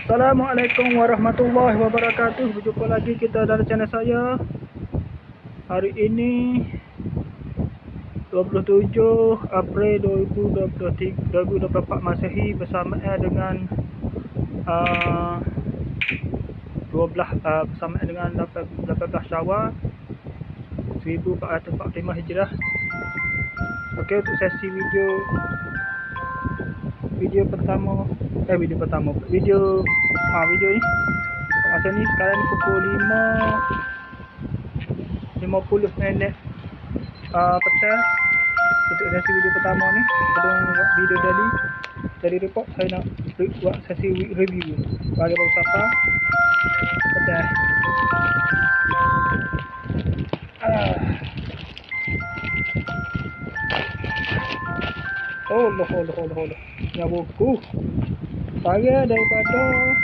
Assalamualaikum warahmatullahi wabarakatuh. Berjumpa lagi kita dalam channel saya. Hari ini 27 April 2024 Masehi bersamaan dengan 18 Syawal 1445 Hijrah. Okey, untuk sesi video pertama video ni masa ni sekarang ni pukul 5.50 petang. Untuk sesi video pertama ni sebelum buat video dari report, saya nak buat sesi review bagi baru siapa petang. Allah ni buku saya daripada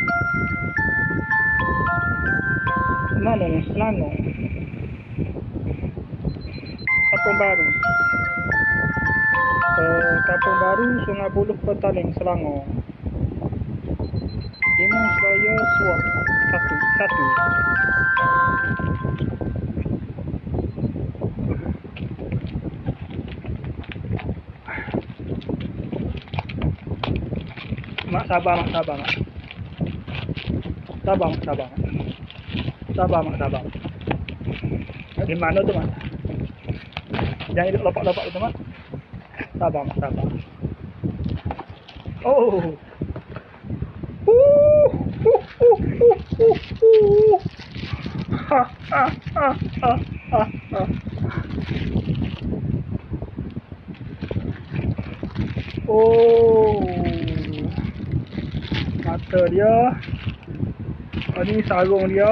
mana ni, Selangor, Kampung Baru Sungai Buloh, Petaling, Selangor. Dimana saya suap satu. Mak sabar. Di mana tu mak? Jangan duduk lopak-lopak tu mak. Sabar. Oh. Oh. Mata dia. Ini sarung dia.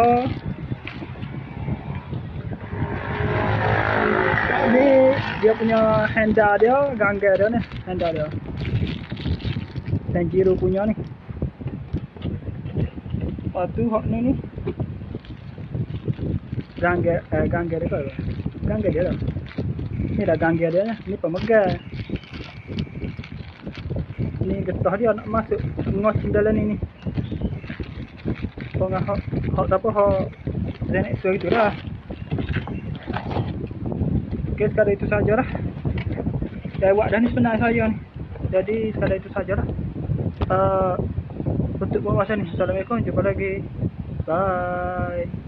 Ini dia punya handle dia, gangga dia ni, handle dia. Tanjiro punya ni. Lepas tu hak ni gangga dia ke? Gangga dia dah. Ni dah gangga dia ni. Ni pemegang. Ni getah dia nak masuk ngocing dalam ni. Hak siapa hak Zenek suara itu lah. Okey, sekadar itu sajalah. Saya buat dah ni sebenarnya saya ni. Jadi sekadar itu sajalah. Untuk buat masa ni. Assalamualaikum, jumpa lagi. Bye.